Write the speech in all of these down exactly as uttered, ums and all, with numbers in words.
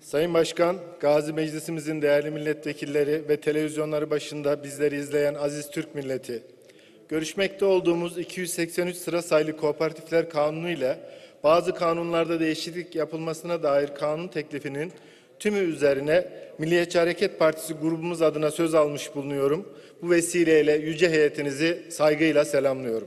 Sayın Başkan, Gazi Meclisimizin değerli milletvekilleri ve televizyonları başında bizleri izleyen aziz Türk milleti, görüşmekte olduğumuz iki yüz seksen üç sıra sayılı Kooperatifler Kanunu ile bazı kanunlarda değişiklik yapılmasına dair kanun teklifinin tümü üzerine Milliyetçi Hareket Partisi grubumuz adına söz almış bulunuyorum. Bu vesileyle yüce heyetinizi saygıyla selamlıyorum.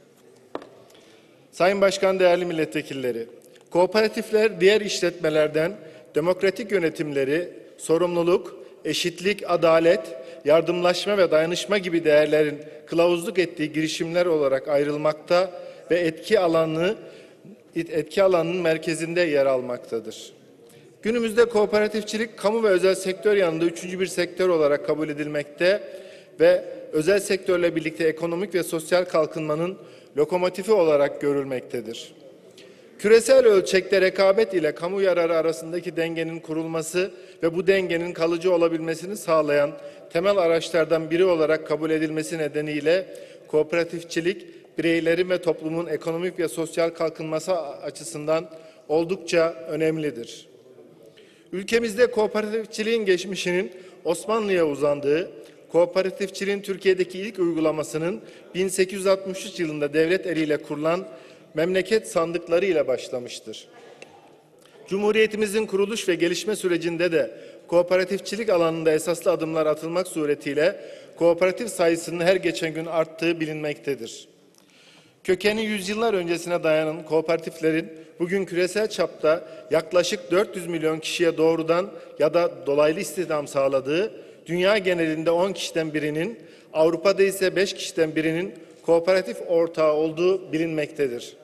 Sayın Başkan, değerli milletvekilleri, kooperatifler diğer işletmelerden demokratik yönetimleri, sorumluluk, eşitlik, adalet, yardımlaşma ve dayanışma gibi değerlerin kılavuzluk ettiği girişimler olarak ayrılmakta ve etki alanı etki alanının merkezinde yer almaktadır. Günümüzde kooperatifçilik kamu ve özel sektör yanında üçüncü bir sektör olarak kabul edilmekte ve özel sektörle birlikte ekonomik ve sosyal kalkınmanın lokomotifi olarak görülmektedir. Küresel ölçekte rekabet ile kamu yararı arasındaki dengenin kurulması ve bu dengenin kalıcı olabilmesini sağlayan temel araçlardan biri olarak kabul edilmesi nedeniyle kooperatifçilik, bireylerin ve toplumun ekonomik ve sosyal kalkınması açısından oldukça önemlidir. Ülkemizde kooperatifçiliğin geçmişinin Osmanlı'ya uzandığı, kooperatifçiliğin Türkiye'deki ilk uygulamasının bin sekiz yüz altmış üç yılında devlet eliyle kurulan memleket sandıkları ile başlamıştır. Cumhuriyetimizin kuruluş ve gelişme sürecinde de kooperatifçilik alanında esaslı adımlar atılmak suretiyle kooperatif sayısının her geçen gün arttığı bilinmektedir. Kökeni yüzyıllar öncesine dayanan kooperatiflerin bugün küresel çapta yaklaşık dört yüz milyon kişiye doğrudan ya da dolaylı istihdam sağladığı, dünya genelinde on kişiden birinin, Avrupa'da ise beş kişiden birinin kooperatif ortağı olduğu bilinmektedir.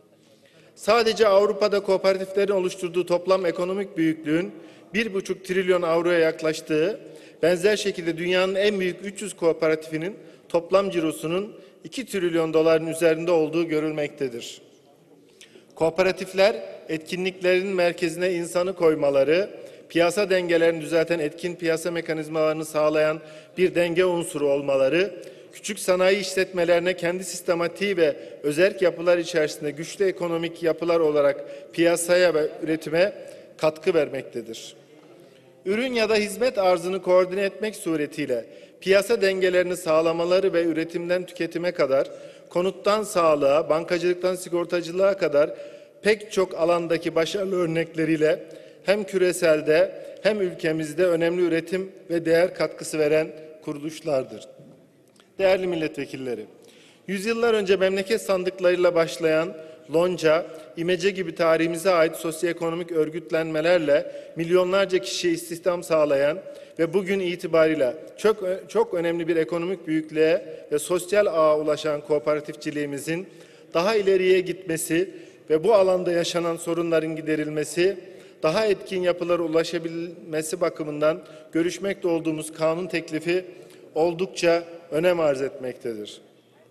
Sadece Avrupa'da kooperatiflerin oluşturduğu toplam ekonomik büyüklüğün bir buçuk trilyon avroya yaklaştığı, benzer şekilde dünyanın en büyük üç yüz kooperatifinin toplam cirosunun iki trilyon doların üzerinde olduğu görülmektedir. Kooperatifler, etkinliklerin merkezine insanı koymaları, piyasa dengelerini düzelten etkin piyasa mekanizmalarını sağlayan bir denge unsuru olmaları, küçük sanayi işletmelerine kendi sistematiği ve özerk yapılar içerisinde güçlü ekonomik yapılar olarak piyasaya ve üretime katkı vermektedir. Ürün ya da hizmet arzını koordine etmek suretiyle piyasa dengelerini sağlamaları ve üretimden tüketime kadar, konuttan sağlığa, bankacılıktan sigortacılığa kadar pek çok alandaki başarılı örnekleriyle hem küreselde hem ülkemizde önemli üretim ve değer katkısı veren kuruluşlardır. Değerli milletvekilleri, yüzyıllar önce memleket sandıklarıyla başlayan lonca, imece gibi tarihimize ait sosyoekonomik örgütlenmelerle milyonlarca kişiye istihdam sağlayan ve bugün itibariyle çok çok önemli bir ekonomik büyüklüğe ve sosyal ağa ulaşan kooperatifçiliğimizin daha ileriye gitmesi ve bu alanda yaşanan sorunların giderilmesi, daha etkin yapılara ulaşabilmesi bakımından görüşmekte olduğumuz kanun teklifi oldukça önem arz etmektedir.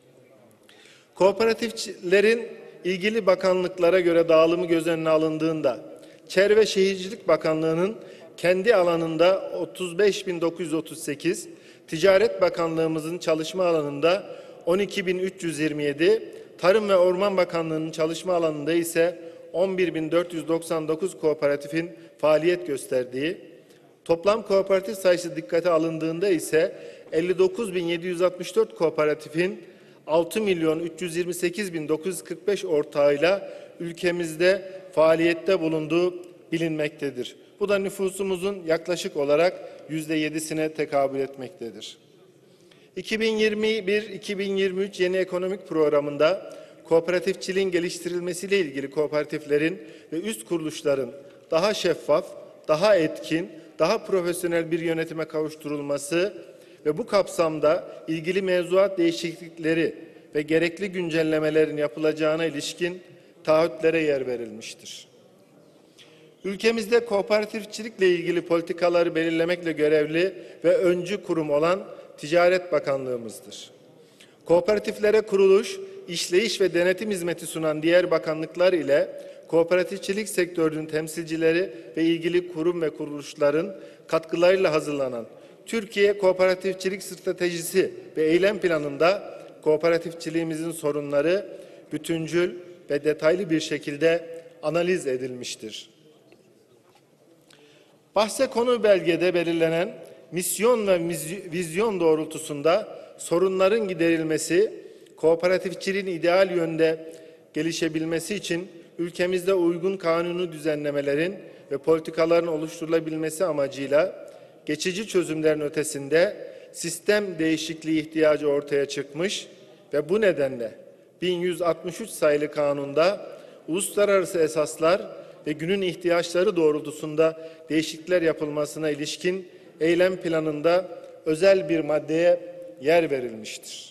Kooperatiflerin ilgili bakanlıklara göre dağılımı göz önüne alındığında, Çevre ve Şehircilik Bakanlığı'nın kendi alanında otuz beş bin dokuz yüz otuz sekiz, Ticaret Bakanlığımızın çalışma alanında on iki bin üç yüz yirmi yedi, Tarım ve Orman Bakanlığı'nın çalışma alanında ise on bir bin dört yüz doksan dokuz kooperatifin faaliyet gösterdiği, toplam kooperatif sayısı dikkate alındığında ise elli dokuz bin yedi yüz altmış dört kooperatifin altı milyon üç yüz yirmi sekiz bin dokuz yüz kırk beş ortağıyla ülkemizde faaliyette bulunduğu bilinmektedir. Bu da nüfusumuzun yaklaşık olarak yüzde yedisine tekabül etmektedir. iki bin yirmi bir iki bin yirmi üç yeni ekonomik programında kooperatifçiliğin geliştirilmesiyle ilgili kooperatiflerin ve üst kuruluşların daha şeffaf, daha etkin, daha profesyonel bir yönetime kavuşturulması ve bu kapsamda ilgili mevzuat değişiklikleri ve gerekli güncellemelerin yapılacağına ilişkin taahhütlere yer verilmiştir. Ülkemizde kooperatifçilikle ilgili politikaları belirlemekle görevli ve öncü kurum olan Ticaret Bakanlığımızdır. Kooperatiflere kuruluş, işleyiş ve denetim hizmeti sunan diğer bakanlıklar ile kooperatifçilik sektörünün temsilcileri ve ilgili kurum ve kuruluşların katkılarıyla hazırlanan Türkiye Kooperatifçilik Stratejisi ve Eylem Planı'nda kooperatifçiliğimizin sorunları bütüncül ve detaylı bir şekilde analiz edilmiştir. Bahse konu belgede belirlenen misyon ve vizyon doğrultusunda sorunların giderilmesi, kooperatifçiliğin ideal yönde gelişebilmesi için ülkemizde uygun kanuni düzenlemelerin ve politikaların oluşturulabilmesi amacıyla geçici çözümlerin ötesinde sistem değişikliği ihtiyacı ortaya çıkmış ve bu nedenle bin yüz altmış üç sayılı kanunda uluslararası esaslar ve günün ihtiyaçları doğrultusunda değişiklikler yapılmasına ilişkin eylem planında özel bir maddeye yer verilmiştir.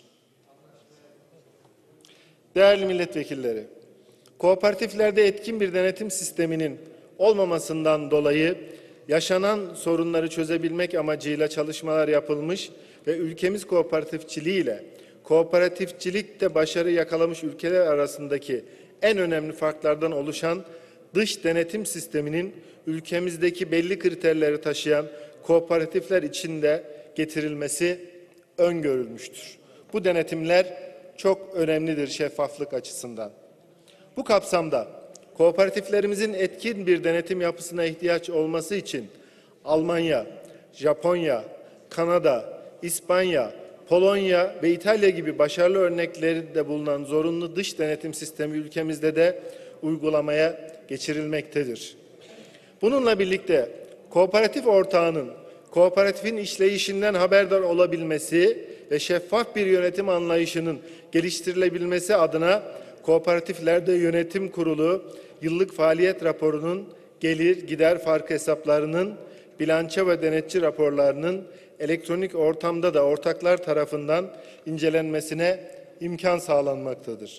Değerli milletvekilleri, kooperatiflerde etkin bir denetim sisteminin olmamasından dolayı yaşanan sorunları çözebilmek amacıyla çalışmalar yapılmış ve ülkemiz kooperatifçiliğiyle kooperatifçilikte başarı yakalamış ülkeler arasındaki en önemli farklardan oluşan dış denetim sisteminin ülkemizdeki belli kriterleri taşıyan kooperatifler için de getirilmesi öngörülmüştür. Bu denetimler çok önemlidir şeffaflık açısından. Bu kapsamda kooperatiflerimizin etkin bir denetim yapısına ihtiyaç olması için Almanya, Japonya, Kanada, İspanya, Polonya ve İtalya gibi başarılı örnekleri de bulunan zorunlu dış denetim sistemi ülkemizde de uygulamaya geçirilmektedir. Bununla birlikte kooperatif ortağının kooperatifin işleyişinden haberdar olabilmesi ve şeffaf bir yönetim anlayışının geliştirilebilmesi adına kooperatiflerde yönetim kurulu yıllık faaliyet raporunun gelir gider farkı hesaplarının bilanço ve denetçi raporlarının elektronik ortamda da ortaklar tarafından incelenmesine imkan sağlanmaktadır.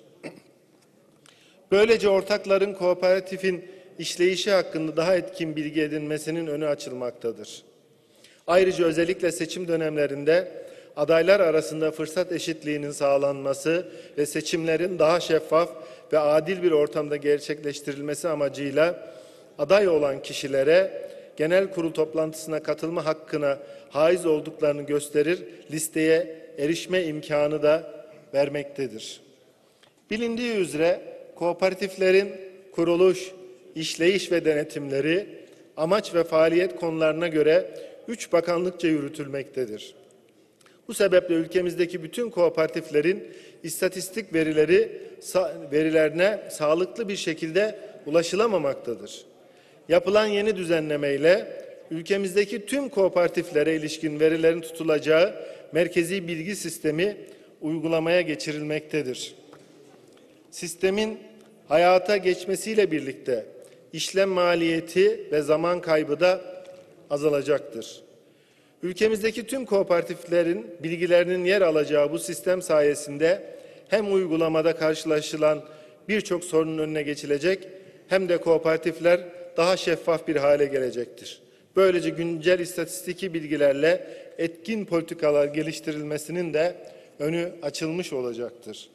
Böylece ortakların kooperatifin işleyişi hakkında daha etkin bilgi edinmesinin önü açılmaktadır. Ayrıca özellikle seçim dönemlerinde adaylar arasında fırsat eşitliğinin sağlanması ve seçimlerin daha şeffaf ve adil bir ortamda gerçekleştirilmesi amacıyla aday olan kişilere genel kurul toplantısına katılma hakkına haiz olduklarını gösterir, listeye erişme imkanı da vermektedir. Bilindiği üzere kooperatiflerin kuruluş, işleyiş ve denetimleri amaç ve faaliyet konularına göre üç bakanlıkça yürütülmektedir. Bu sebeple ülkemizdeki bütün kooperatiflerin istatistik verileri verilerine sağlıklı bir şekilde ulaşılamamaktadır. Yapılan yeni düzenlemeyle ülkemizdeki tüm kooperatiflere ilişkin verilerin tutulacağı merkezi bilgi sistemi uygulamaya geçirilmektedir. Sistemin hayata geçmesiyle birlikte işlem maliyeti ve zaman kaybı da azalacaktır. Ülkemizdeki tüm kooperatiflerin bilgilerinin yer alacağı bu sistem sayesinde hem uygulamada karşılaşılan birçok sorunun önüne geçilecek hem de kooperatifler daha şeffaf bir hale gelecektir. Böylece güncel istatistiki bilgilerle etkin politikalar geliştirilmesinin de önü açılmış olacaktır.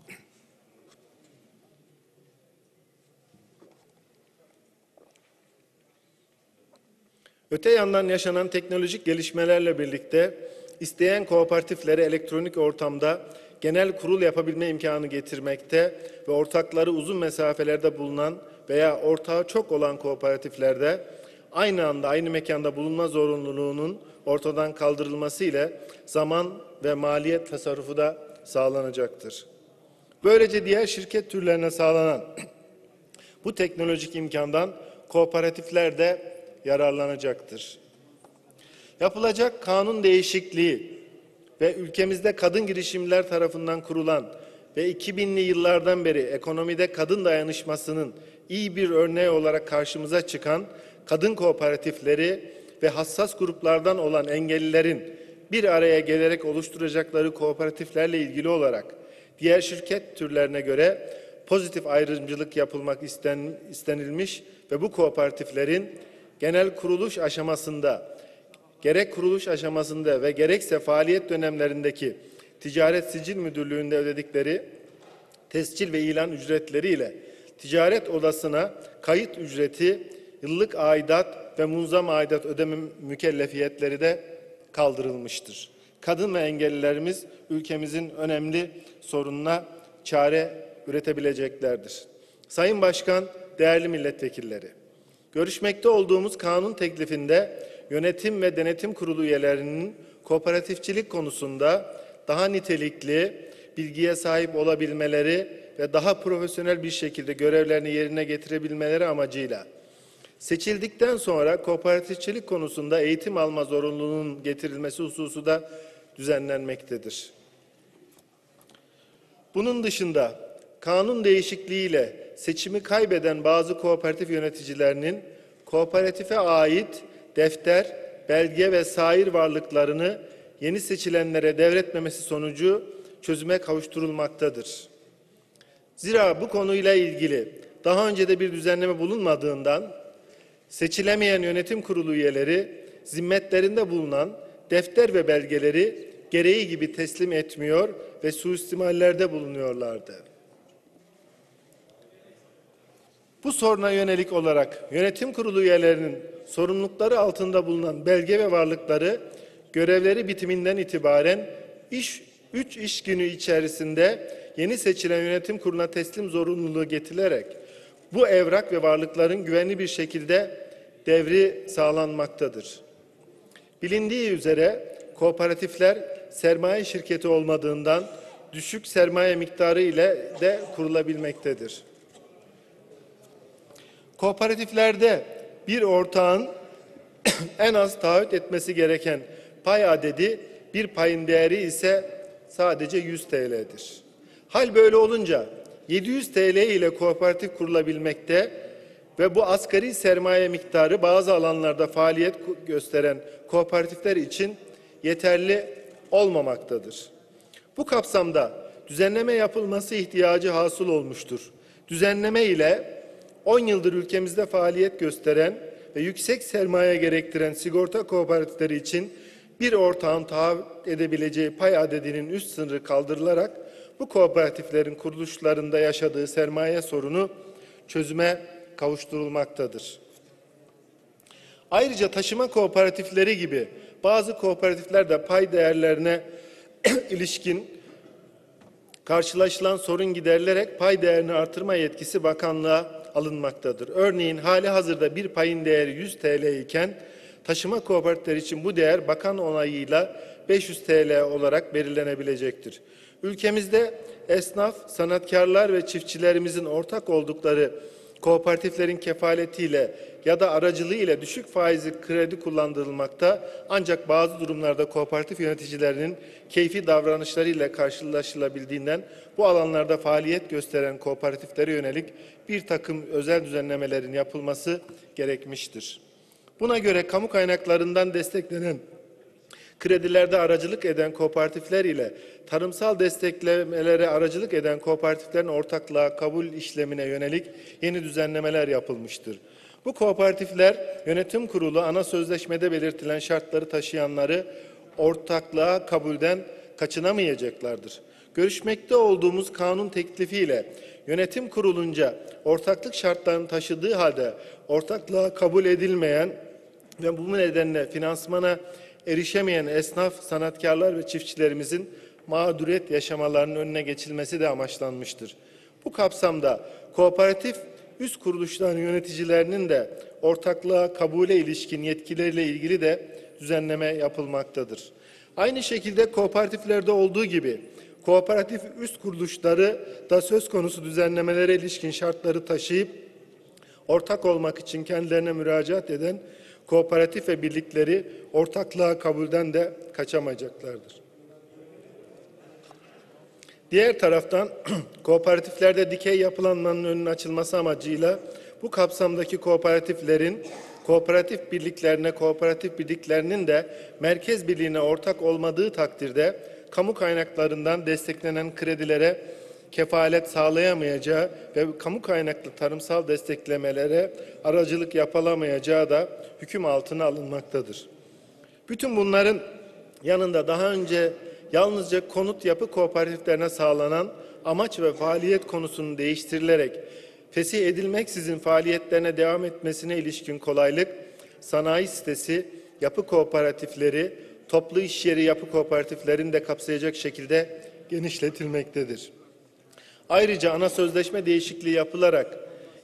Öte yandan yaşanan teknolojik gelişmelerle birlikte isteyen kooperatiflere elektronik ortamda genel kurul yapabilme imkanı getirmekte ve ortakları uzun mesafelerde bulunan veya ortağı çok olan kooperatiflerde aynı anda aynı mekanda bulunma zorunluluğunun ortadan kaldırılması ile zaman ve maliyet tasarrufu da sağlanacaktır. Böylece diğer şirket türlerine sağlanan bu teknolojik imkandan kooperatifler de yararlanacaktır. Yapılacak kanun değişikliği ve ülkemizde kadın girişimciler tarafından kurulan ve iki binli yıllardan beri ekonomide kadın dayanışmasının iyi bir örneği olarak karşımıza çıkan kadın kooperatifleri ve hassas gruplardan olan engellilerin bir araya gelerek oluşturacakları kooperatiflerle ilgili olarak diğer şirket türlerine göre pozitif ayrımcılık yapılmak isten, istenilmiş ve bu kooperatiflerin genel kuruluş aşamasında, gerek kuruluş aşamasında ve gerekse faaliyet dönemlerindeki Ticaret Sicil Müdürlüğü'nde ödedikleri tescil ve ilan ücretleriyle ticaret odasına kayıt ücreti, yıllık aidat ve munzam aidat ödeme mükellefiyetleri de kaldırılmıştır. Kadın ve engellilerimiz ülkemizin önemli sorununa çare üretebileceklerdir. Sayın Başkan, değerli milletvekilleri, Görüşmekte olduğumuz kanun teklifinde yönetim ve denetim kurulu üyelerinin kooperatifçilik konusunda daha nitelikli bilgiye sahip olabilmeleri ve daha profesyonel bir şekilde görevlerini yerine getirebilmeleri amacıyla seçildikten sonra kooperatifçilik konusunda eğitim alma zorunluluğunun getirilmesi hususu da düzenlenmektedir. Bunun dışında kanun değişikliğiyle seçimi kaybeden bazı kooperatif yöneticilerinin kooperatife ait defter, belge ve sair varlıklarını yeni seçilenlere devretmemesi sonucu çözüme kavuşturulmaktadır. Zira bu konuyla ilgili daha önce de bir düzenleme bulunmadığından seçilemeyen yönetim kurulu üyeleri zimmetlerinde bulunan defter ve belgeleri gereği gibi teslim etmiyor ve suistimallerde bulunuyorlardı. Bu soruna yönelik olarak yönetim kurulu üyelerinin sorumlulukları altında bulunan belge ve varlıkları görevleri bitiminden itibaren iş üç iş günü içerisinde yeni seçilen yönetim kuruluna teslim zorunluluğu getirilerek bu evrak ve varlıkların güvenli bir şekilde devri sağlanmaktadır. Bilindiği üzere kooperatifler sermaye şirketi olmadığından düşük sermaye miktarı ile de kurulabilmektedir. Kooperatiflerde bir ortağın en az taahhüt etmesi gereken pay adedi, bir payın değeri ise sadece yüz T L'dir. Hal böyle olunca yedi yüz T L ile kooperatif kurulabilmekte ve bu asgari sermaye miktarı bazı alanlarda faaliyet gösteren kooperatifler için yeterli olmamaktadır. Bu kapsamda düzenleme yapılması ihtiyacı hasıl olmuştur. Düzenleme ile on yıldır ülkemizde faaliyet gösteren ve yüksek sermaye gerektiren sigorta kooperatifleri için bir ortağın taahhüt edebileceği pay adedinin üst sınırı kaldırılarak bu kooperatiflerin kuruluşlarında yaşadığı sermaye sorunu çözüme kavuşturulmaktadır. Ayrıca taşıma kooperatifleri gibi bazı kooperatifler de pay değerlerine ilişkin karşılaşılan sorun giderilerek pay değerini artırma yetkisi bakanlığa alınmaktadır. Örneğin hali hazırda bir payın değeri yüz T L iken taşıma kooperatifleri için bu değer bakan onayıyla beş yüz T L olarak belirlenebilecektir. Ülkemizde esnaf, sanatkarlar ve çiftçilerimizin ortak oldukları kooperatiflerin kefaletiyle ya da aracılığı ile düşük faizli kredi kullandırılmakta, ancak bazı durumlarda kooperatif yöneticilerinin keyfi davranışlarıyla karşılaşılabildiğinden bu alanlarda faaliyet gösteren kooperatiflere yönelik bir takım özel düzenlemelerin yapılması gerekmiştir. Buna göre kamu kaynaklarından desteklenen kredilerde aracılık eden kooperatifler ile tarımsal desteklemelere aracılık eden kooperatiflerin ortaklığa kabul işlemine yönelik yeni düzenlemeler yapılmıştır. Bu kooperatifler yönetim kurulu ana sözleşmede belirtilen şartları taşıyanları ortaklığa kabulden kaçınamayacaklardır. Görüşmekte olduğumuz kanun teklifiyle yönetim kurulunca ortaklık şartlarını taşıdığı halde ortaklığa kabul edilmeyen ve bu nedenle finansmana erişemeyen esnaf, sanatkarlar ve çiftçilerimizin mağduriyet yaşamalarının önüne geçilmesi de amaçlanmıştır. Bu kapsamda kooperatif üst kuruluşların yöneticilerinin de ortaklığa kabule ilişkin yetkileriyle ilgili de düzenleme yapılmaktadır. Aynı şekilde kooperatiflerde olduğu gibi kooperatif üst kuruluşları da söz konusu düzenlemelere ilişkin şartları taşıyıp ortak olmak için kendilerine müracaat eden kooperatif ve birlikleri ortaklığa kabulden de kaçamayacaklardır. Diğer taraftan kooperatiflerde dikey yapılanmanın önünün açılması amacıyla bu kapsamdaki kooperatiflerin kooperatif birliklerine, kooperatif birliklerinin de merkez birliğine ortak olmadığı takdirde kamu kaynaklarından desteklenen kredilere kefalet sağlayamayacağı ve kamu kaynaklı tarımsal desteklemelere aracılık yapılamayacağı da hüküm altına alınmaktadır. Bütün bunların yanında daha önce yalnızca konut yapı kooperatiflerine sağlanan amaç ve faaliyet konusunun değiştirilerek fesih edilmeksizin faaliyetlerine devam etmesine ilişkin kolaylık, sanayi sitesi, yapı kooperatifleri, toplu iş yeri yapı kooperatiflerini de kapsayacak şekilde genişletilmektedir. Ayrıca ana sözleşme değişikliği yapılarak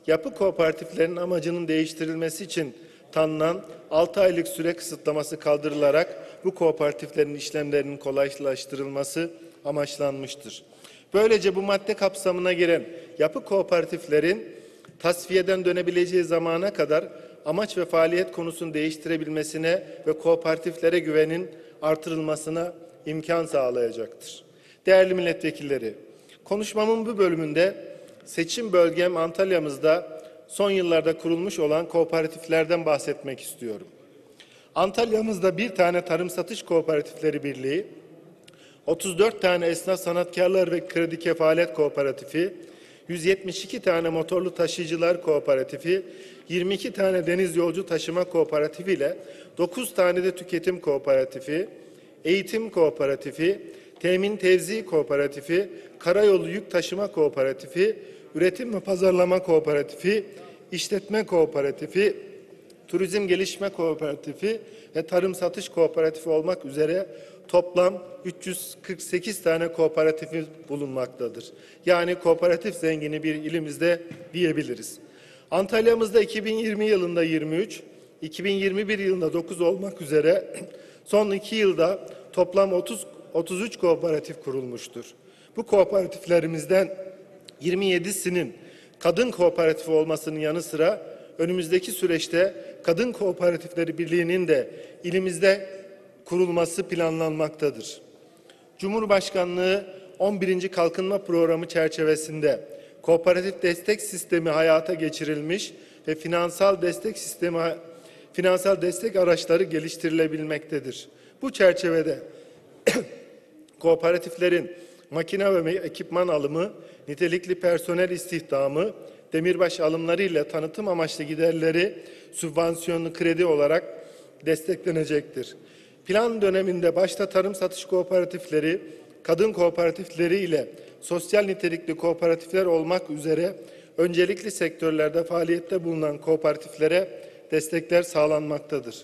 Yapı kooperatiflerinin amacının değiştirilmesi için tanınan altı aylık süre kısıtlaması kaldırılarak bu kooperatiflerin işlemlerinin kolaylaştırılması amaçlanmıştır. Böylece bu madde kapsamına giren yapı kooperatiflerin tasfiyeden dönebileceği zamana kadar amaç ve faaliyet konusunu değiştirebilmesine ve kooperatiflere güvenin artırılmasına imkan sağlayacaktır. Değerli milletvekilleri, konuşmamın bu bölümünde seçim bölgem Antalya'mızda son yıllarda kurulmuş olan kooperatiflerden bahsetmek istiyorum. Antalya'mızda bir tane Tarım Satış Kooperatifleri Birliği, otuz dört tane Esnaf Sanatkarlar ve Kredi Kefalet Kooperatifi, yüz yetmiş iki tane Motorlu Taşıyıcılar Kooperatifi, yirmi iki tane Deniz Yolcu Taşıma Kooperatifi ile dokuz tane de Tüketim Kooperatifi, Eğitim Kooperatifi, Temin Tevzi Kooperatifi, Karayolu Yük Taşıma Kooperatifi, Üretim ve Pazarlama Kooperatifi, İşletme Kooperatifi, Turizm Gelişme Kooperatifi ve Tarım Satış Kooperatifi olmak üzere toplam üç yüz kırk sekiz tane kooperatifi bulunmaktadır. Yani kooperatif zengini bir ilimizde diyebiliriz. Antalya'mızda iki bin yirmi yılında yirmi üç, iki bin yirmi bir yılında dokuz olmak üzere son iki yılda toplam otuz, otuz üç kooperatif kurulmuştur. Bu kooperatiflerimizden yirmi yedisinin kadın kooperatifi olmasının yanı sıra önümüzdeki süreçte Kadın Kooperatifleri Birliği'nin de ilimizde kurulması planlanmaktadır. Cumhurbaşkanlığı on birinci Kalkınma Programı çerçevesinde kooperatif destek sistemi hayata geçirilmiş ve finansal destek sistemi finansal destek araçları geliştirilebilmektedir. Bu çerçevede kooperatiflerin makine ve ekipman alımı, nitelikli personel istihdamı, demirbaş alımları ile tanıtım amaçlı giderleri sübvansiyonlu kredi olarak desteklenecektir. Plan döneminde başta tarım satış kooperatifleri, kadın kooperatifleri ile sosyal nitelikli kooperatifler olmak üzere öncelikli sektörlerde faaliyette bulunan kooperatiflere destekler sağlanmaktadır.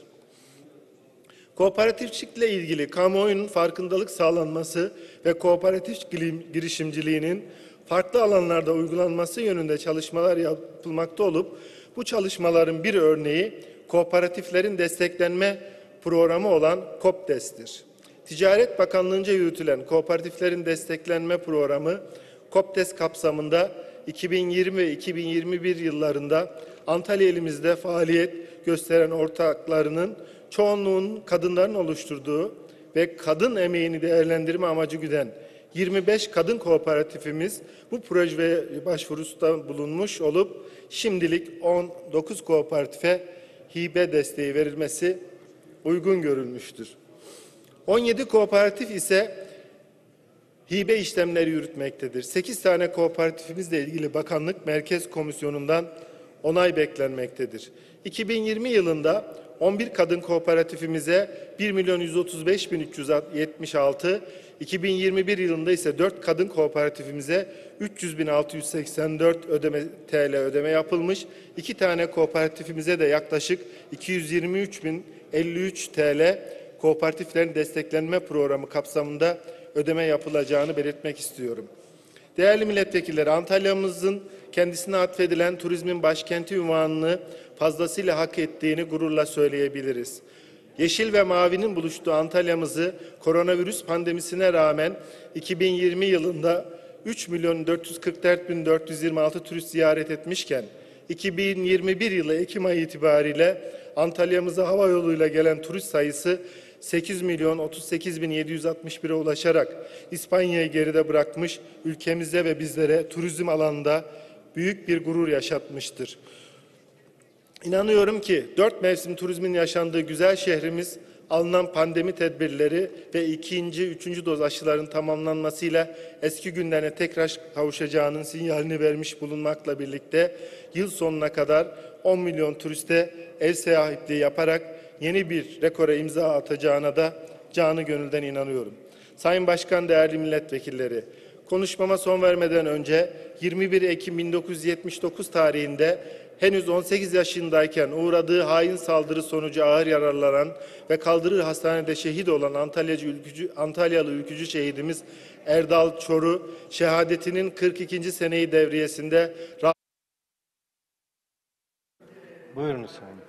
Kooperatifçilikle ilgili kamuoyunun farkındalık sağlanması ve kooperatif girişimciliğinin farklı alanlarda uygulanması yönünde çalışmalar yapılmakta olup, bu çalışmaların bir örneği kooperatiflerin desteklenme programı olan KOPDES'tir. Ticaret Bakanlığı'nca yürütülen kooperatiflerin desteklenme programı KOPDES kapsamında iki bin yirmi ve iki bin yirmi bir yıllarında Antalya ilimizde faaliyet gösteren ortaklarının çoğunluğun kadınların oluşturduğu ve kadın emeğini değerlendirme amacı güden yirmi beş kadın kooperatifimiz bu projeye başvurusta bulunmuş olup şimdilik on dokuz kooperatife hibe desteği verilmesi uygun görülmüştür. on yedi kooperatif ise hibe işlemleri yürütmektedir. sekiz tane kooperatifimizle ilgili Bakanlık Merkez Komisyonu'ndan onay beklenmektedir. iki bin yirmi yılında on bir kadın kooperatifimize bir milyon yüz otuz beş bin üç yüz yetmiş altı, iki bin yirmi bir yılında ise dört kadın kooperatifimize üç yüz bin altı yüz seksen dört ödeme, T L ödeme yapılmış. iki tane kooperatifimize de yaklaşık iki yüz yirmi üç bin elli üç T L kooperatiflerin desteklenme programı kapsamında ödeme yapılacağını belirtmek istiyorum. Değerli milletvekilleri, Antalya'mızın kendisine atfedilen turizmin başkenti unvanını fazlasıyla hak ettiğini gururla söyleyebiliriz. Yeşil ve mavinin buluştuğu Antalya'mızı koronavirüs pandemisine rağmen iki bin yirmi yılında üç milyon dört yüz kırk dört bin dört yüz yirmi altı turist ziyaret etmişken iki bin yirmi bir yılı Ekim ayı itibariyle Antalya'mıza hava yoluyla gelen turist sayısı sekiz milyon otuz sekiz bin yedi yüz altmış bire ulaşarak İspanya'yı geride bırakmış, ülkemize ve bizlere turizm alanında büyük bir gurur yaşatmıştır. İnanıyorum ki dört mevsim turizmin yaşandığı güzel şehrimiz alınan pandemi tedbirleri ve ikinci, üçüncü doz aşıların tamamlanmasıyla eski günlerine tekrar kavuşacağının sinyalini vermiş bulunmakla birlikte yıl sonuna kadar on milyon turiste ev sahipliği yaparak yeni bir rekora imza atacağına da canı gönülden inanıyorum. Sayın Başkan, değerli milletvekilleri, konuşmama son vermeden önce yirmi bir Ekim bin dokuz yüz yetmiş dokuz tarihinde henüz on sekiz yaşındayken uğradığı hain saldırı sonucu ağır yaralanan ve kaldırır hastanede şehit olan Antalyacı ülkücü, Antalyalı ülkücü şehidimiz Erdal Çoru, şehadetinin kırk ikinci seneyi devriyesinde Buyurunuz Sayın